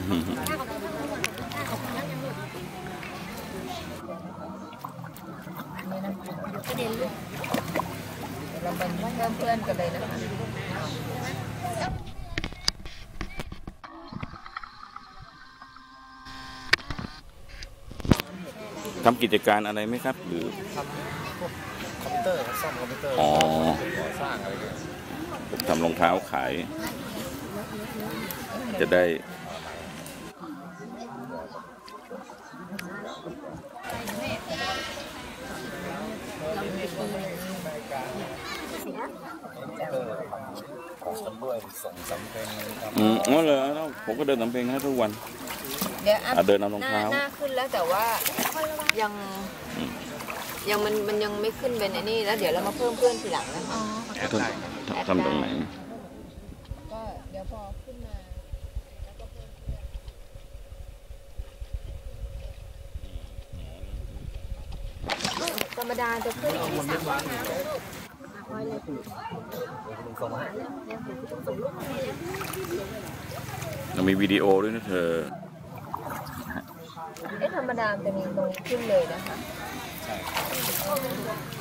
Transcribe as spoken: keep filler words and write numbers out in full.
ประเด็นลูกเราเป็นเพื่อนเพื่อนกันเลยนะคะทำกิจการอะไรไหมครับหรือทำพวกคอมพิวเตอร์ซ่อมคอมพิวเตอร์อ๋อก่อสร้างอะไรเงี้ยทำรองเท้าขายจะได้ของกันด้วยส่งสำเพ็งอืมอ๋อเหรอผมก็เดินสำเพ็งให้ทุกวันเดี๋ยวอัพเดินนำรองเท้าหน้าขึ้นแล้วแต่ว่ายังยังมันมันยังไม่ขึ้นเป็นไอ้นี่แล้วเดี๋ยวเรามาเพิ่มเพื่อนทีหลังนะคะทำตรงไหนก็เดี๋ยวพอขึ้นมาแล้วก็เพิ่มเพื่อนธรรมดาจะขึ้นอีกสามวันนะเรามีวิดีโอด้วยนะเธอเอ๊ะธรรมดาจะมีตรงนี้ขึ้นเลยนะคะใช่